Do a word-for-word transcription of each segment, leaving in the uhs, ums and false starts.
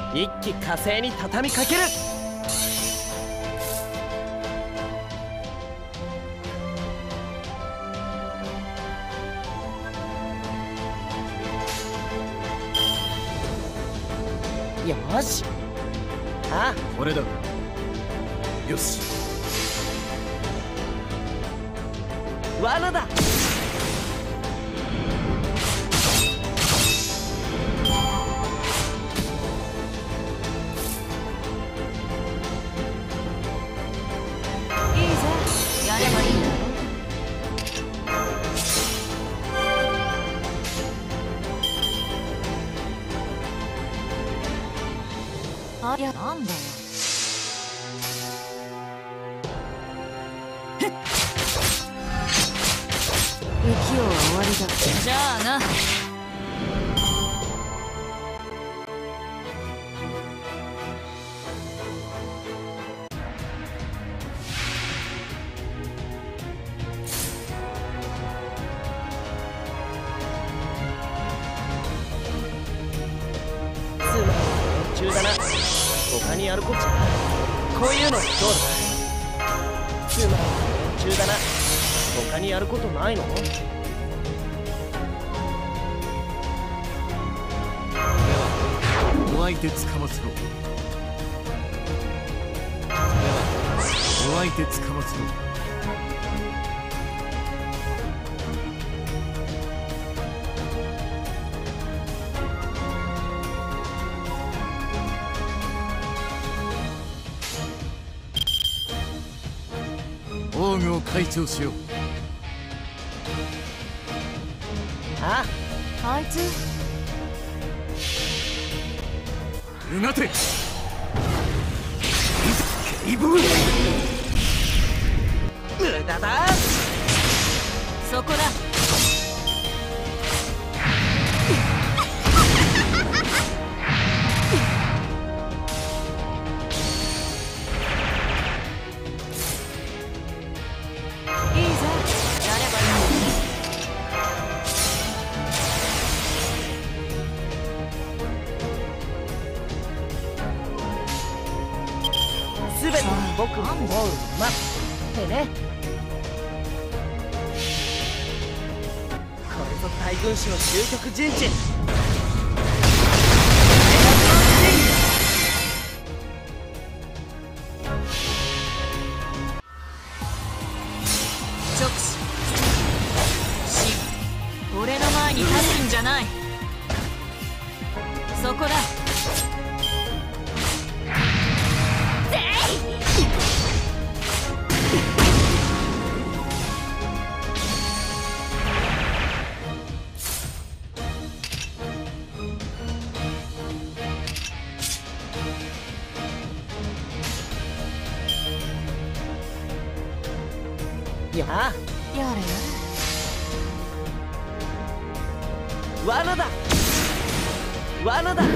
一気火星に畳みかける。よし。ああ、 俺だ。よし。 罠だ。 いいぜ、やればいいんだよ。ありゃ、なんだよ。不器用は終わりだ。じゃあな。 つまり途中だな。他にやるこっちゃ。こういうのどうだ。つまり途中だな。他にやることないの？ お相手つかまつろ。お相手つかまつろ。防御を開帳しよう。 ああいつうがて警部。 無駄だ。 そこだ。いいぜ、やればいいんだ。 すべて僕の思うまってね。これぞ大軍師の究極陣地。 直視死。俺の前に立つんじゃない。そこだ。 やあ、 やれやれ。 罠だ。罠だ。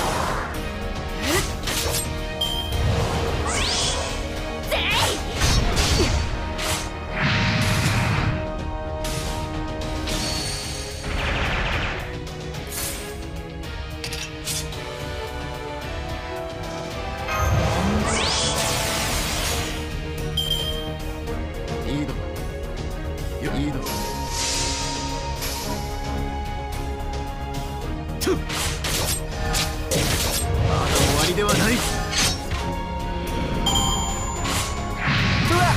いいだよ、いいだ。とまだ終わりではない。 うわっ。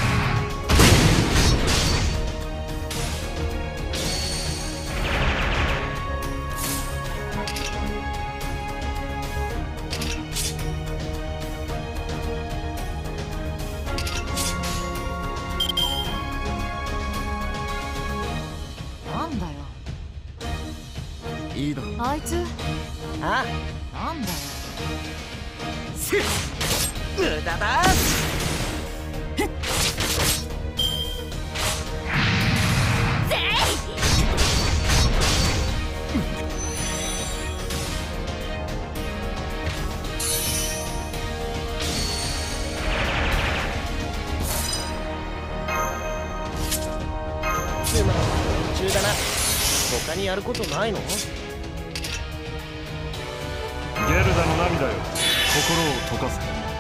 なんだよ。 いいだ。 あいつあなんだよ。 せっ無駄だ。つまり途中だな。他にやることないの？ ゲルダの涙よ。 心を溶かせ。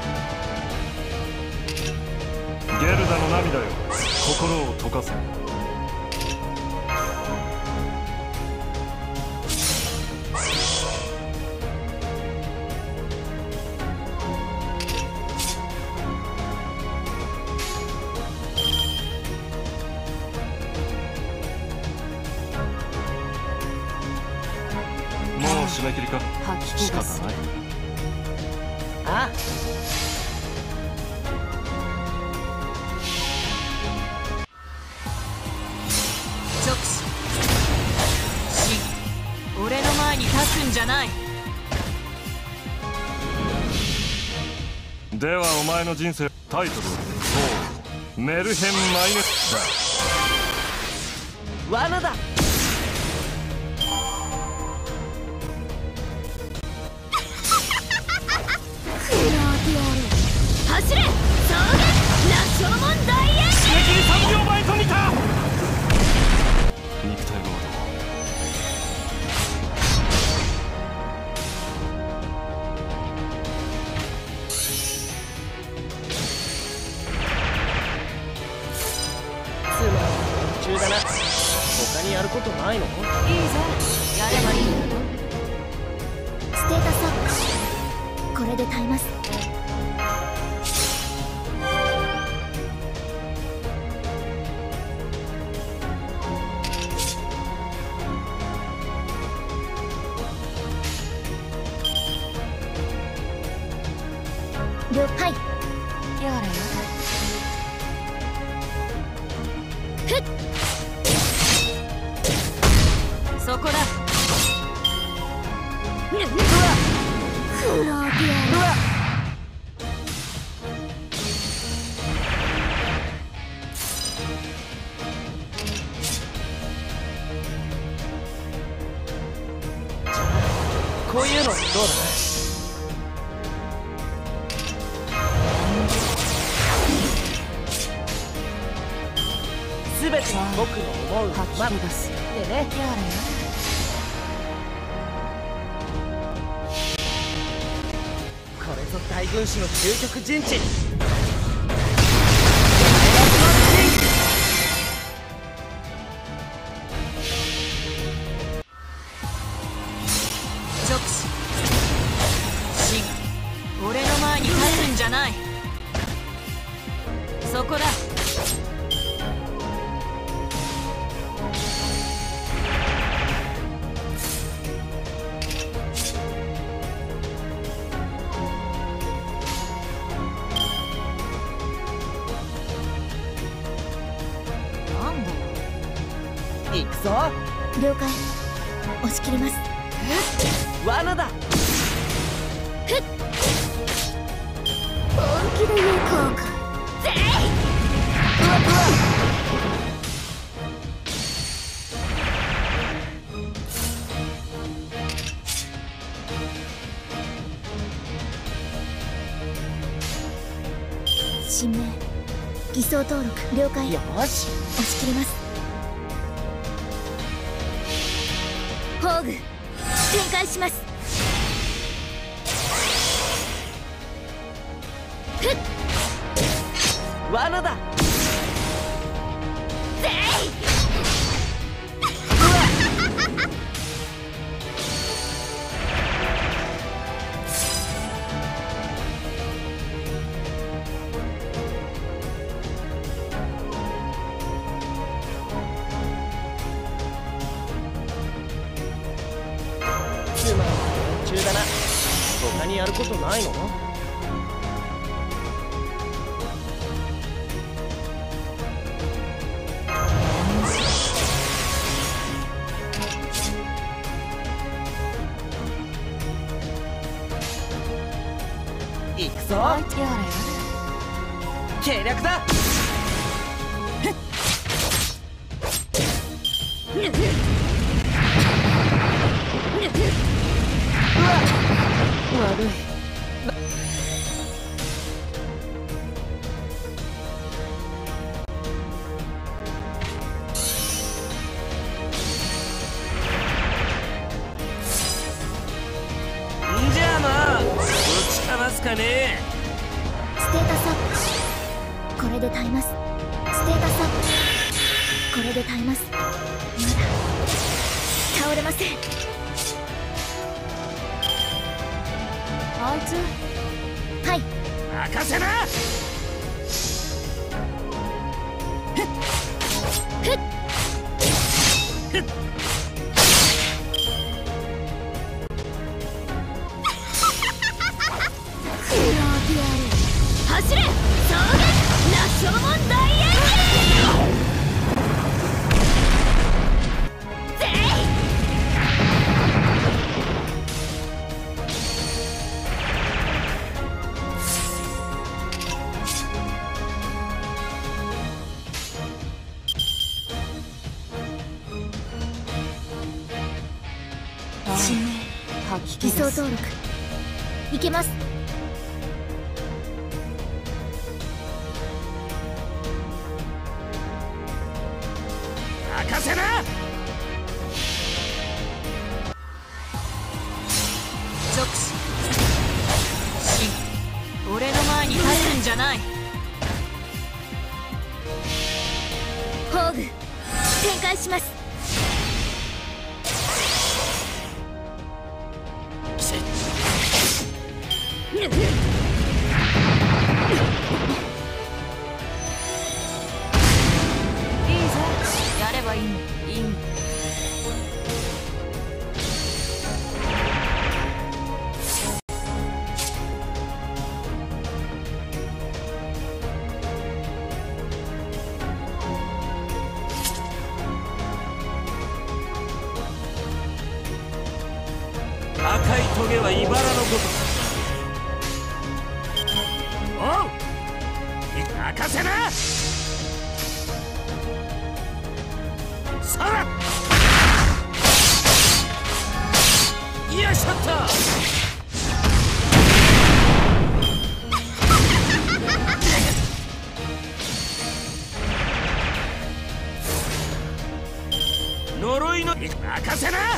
ゲルダの涙よ、心を溶かせ。もう締め切りか。仕方ない。 ああ、 直視死、俺の前に立つんじゃない。 ではお前の人生タイトルはそうメルヘン・マイネスだ。 罠だ。 走れ、草原ラッショーモン大演締め切りさんびょうまえと見た。肉体労働。 つまり途中だな。他にやることないの？ いいぜ、やればいいんだろ。 ステータスアップ、これで耐えます。了解。 やれよ。 ふっ、 そこだ。 うわ、フローディアル。 こういうのどうだ？すべて僕の思う吐きま気がする。 でね。 やれよ。 これぞ大軍師の究極陣地。 直視死、俺の前に立つんじゃない。そこだ。なんだよ。 行くぞ。 了解。押し切ります。 罠だ。 本気で言う効果。ぜい。新名、偽装登録了解。 よし。 押し切ります。宝具展開します。ふっ、 罠だ。 ぜい。 つまり途中だな。他にやることないの？行くぞ。 やれよ。 計略だ。悪い。んじゃあまあぶちかまかね。 ステータスアップ。これで耐えます。ステータスアップ。これで耐えます。まだ倒れません。 あいつはい。 任せな。 走れ、草原ラッショーモン大演技。ぜい地名吐き気偽装登録いけます。 任せな。 直視死、俺の前に立つんじゃない。 宝具展開します。 いいぜ、やればいいの。いいの。 赤いトゲは茨のごとく。おう、任せな。さらよいしょっと。呪いの任せな。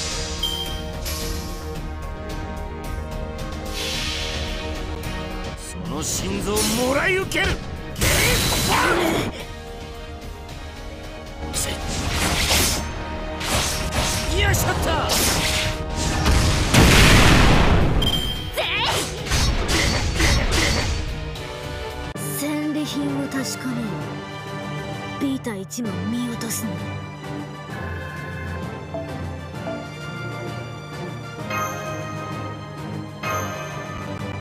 その心臓もらい受ける。よいしょっと。 戦利品を確かめる。ビータ一枚見落とすの。